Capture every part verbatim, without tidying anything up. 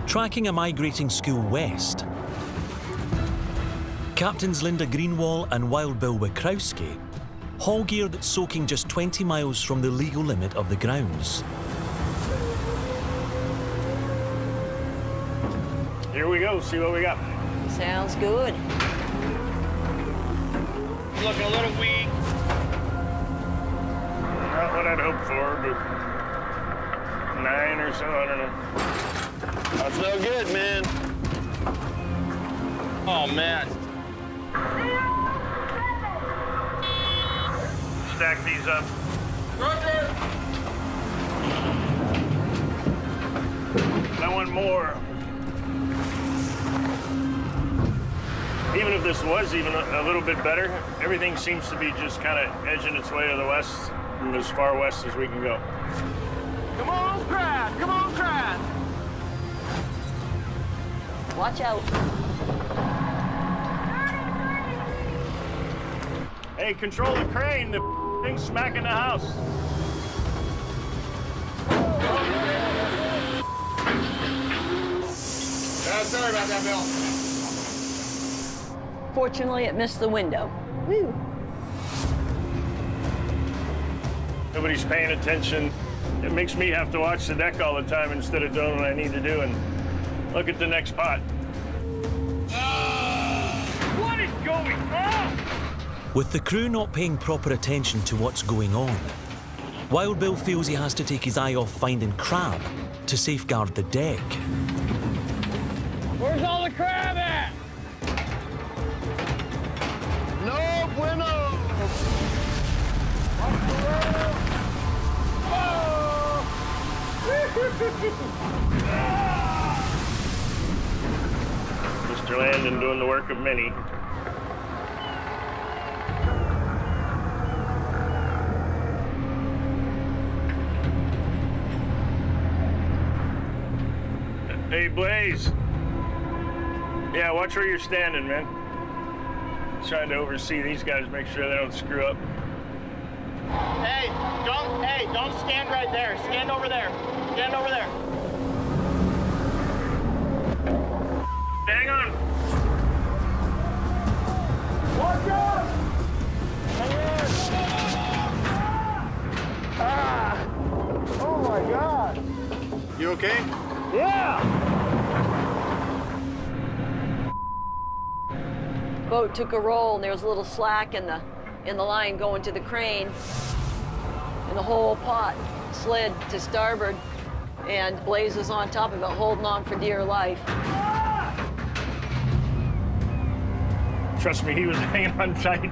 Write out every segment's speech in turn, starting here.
Tracking a migrating school west, Captains Linda Greenlaw and Wild Bill Wachowski haul gear that's soaking just twenty miles from the legal limit of the grounds. Here we go, see what we got. Sounds good. Looking a little weak. Not what I'd hoped for, but nine or so, I don't know. That's no good, man. Oh, man. Stack these up. Roger. I want more. Even if this was even a, a little bit better, everything seems to be just kind of edging its way to the west, from as far west as we can go. Come on, crowd! Come on, crowd! Watch out. Hey, control the crane. The thing's smacking the house. Uh, sorry about that, Bill. Fortunately, it missed the window. Woo. Nobody's paying attention. It makes me have to watch the deck all the time instead of doing what I need to do and look at the next pot. Uh, what is going on? With the crew not paying proper attention to what's going on, Wild Bill feels he has to take his eye off finding crab to safeguard the deck. Where's all the crab at? No bueno. Mister Landon doing the work of many. Hey, Blaze. Yeah, watch where you're standing, man. Trying to oversee these guys, make sure they don't screw up. Hey, don't, hey, don't stand right there. Stand over there. Stand over there. Hang on. Watch out! Hang in! Ah! Oh my God! You okay? Yeah! Boat took a roll, and there was a little slack in the in the line going to the crane, and the whole pot slid to starboard, and Blaze was on top of it, holding on for dear life. Trust me, he was hanging on tight.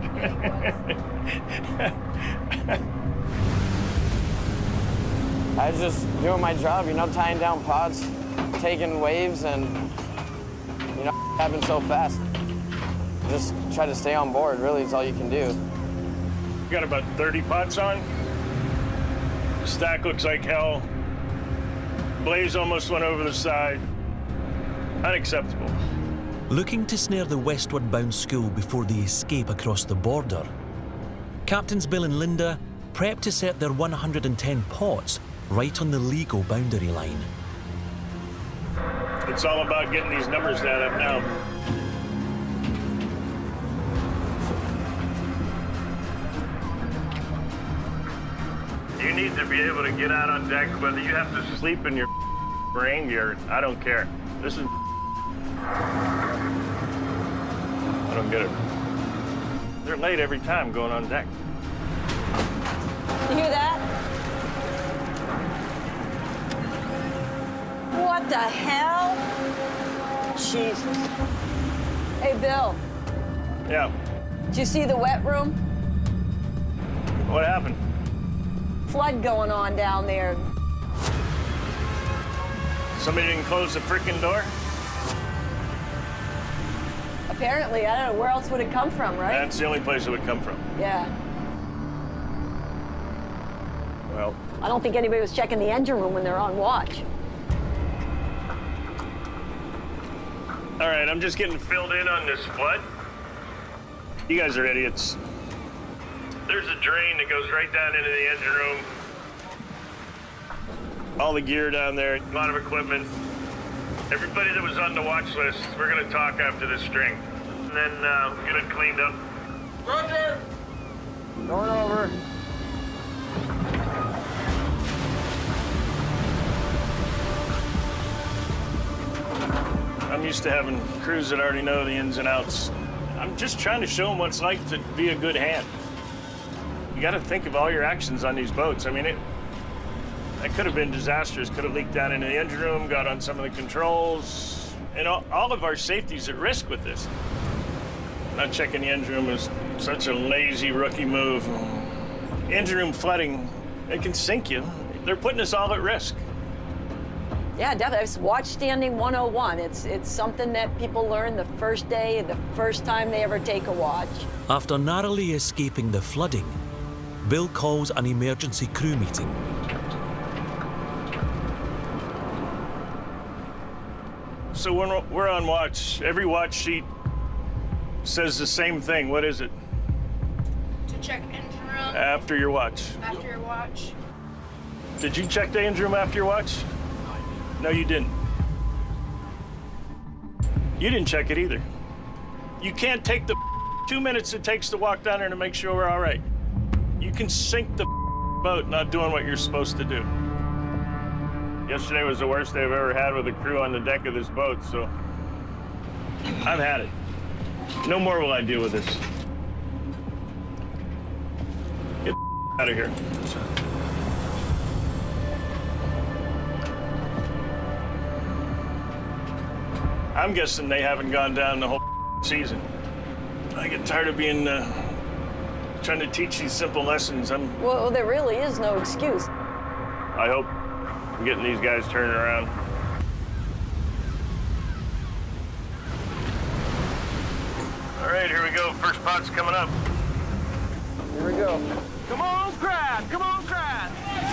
I was just doing my job, you know, tying down pots, taking waves, and, you know, happened so fast. Just try to stay on board, really, is all you can do. We got about thirty pots on. The stack looks like hell. Blaze almost went over the side. Unacceptable. Looking to snare the westward-bound school before they escape across the border, Captains Bill and Linda prep to set their one hundred ten pots right on the legal boundary line. It's all about getting these numbers add up now. You need to be able to get out on deck, whether you have to sleep in your rain gear. I don't care. This is... I don't get it. They're late every time going on deck. You hear that? What the hell? Jesus. Hey, Bill. Yeah. Did you see the wet room? What happened? Flood going on down there. Somebody didn't close the frickin' door? Apparently, I don't know, where else would it come from, right? That's the only place it would come from. Yeah. Well, I don't think anybody was checking the engine room when they're on watch. all right, I'm just getting filled in on this flood. You guys are idiots. There's a drain that goes right down into the engine room. All the gear down there, a lot of equipment. Everybody that was on the watch list, we're gonna talk after this string. And then uh, get it cleaned up. Roger! Going over. I'm used to having crews that already know the ins and outs. I'm just trying to show them what it's like to be a good hand. You gotta think of all your actions on these boats. I mean, it, it could have been disastrous. Could have leaked down into the engine room, got on some of the controls. And all, all of our safety's at risk with this. Not checking the engine room is such a lazy rookie move. Engine room flooding, it can sink you. They're putting us all at risk. Yeah, definitely. It's watch standing one oh one. It's, it's something that people learn the first day, the first time they ever take a watch. After narrowly escaping the flooding, Bill calls an emergency crew meeting. So when we're on watch, every watch sheet says the same thing. What is it? To check engine room After your watch. after your watch. Did you check the engine room after your watch? No, you didn't. You didn't check it either. You can't take the two minutes it takes to walk down there to make sure we're all right. You can sink the boat not doing what you're supposed to do. Yesterday was the worst day I've ever had with a crew on the deck of this boat, so I've had it. No more will I deal with this. Get out of here. I'm guessing they haven't gone down the whole season. I get tired of being, uh, trying to teach these simple lessons. I'm, Well, there really is no excuse. I hope I'm getting these guys turning around. All right, here we go. First pot's coming up. Here we go. Come on, Crad! Come on, Crad!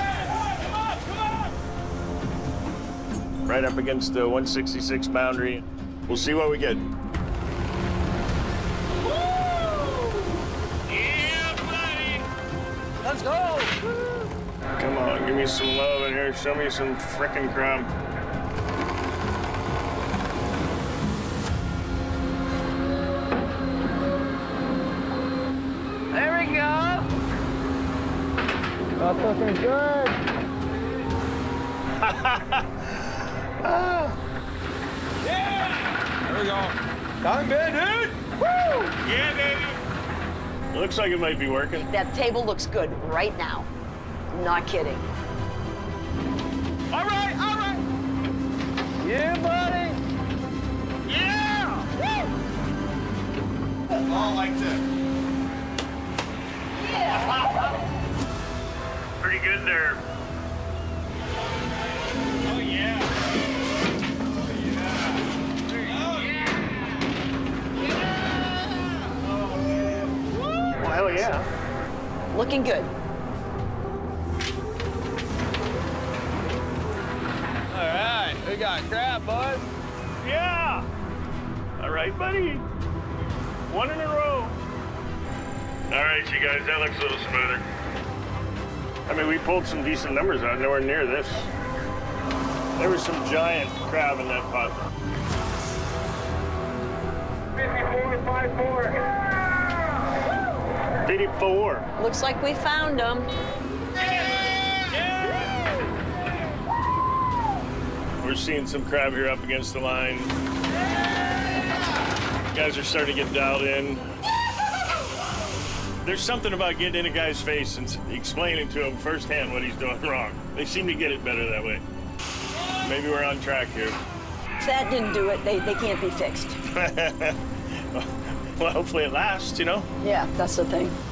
Right up against the one sixty-six boundary. We'll see what we get. Yeah, buddy! Let's go! Come on, give me some love in here. Show me some frickin' crumb. There we go! That's looking good. Yeah! There we go. Time bid, dude! Woo! Yeah, baby! It looks like it might be working. That table looks good right now. Not kidding. All right, all right! Yeah, buddy. Yeah! Woo! All like this. Pretty good there. Oh, yeah. Well, hell yeah. Looking good. All right, we got crab, bud. Yeah. All right, buddy. One in a row. All right, you guys, that looks a little smoother. I mean, we pulled some decent numbers out, nowhere near this. There was some giant crab in that pot. fifty-four, five, four. fifty-four. Looks like we found them. We're seeing some crab here up against the line. Guys are starting to get dialed in. There's something about getting in a guy's face and explaining to him firsthand what he's doing wrong. They seem to get it better that way. Maybe we're on track here. If that didn't do it, they, they can't be fixed. Well, hopefully it lasts, you know? Yeah, that's the thing.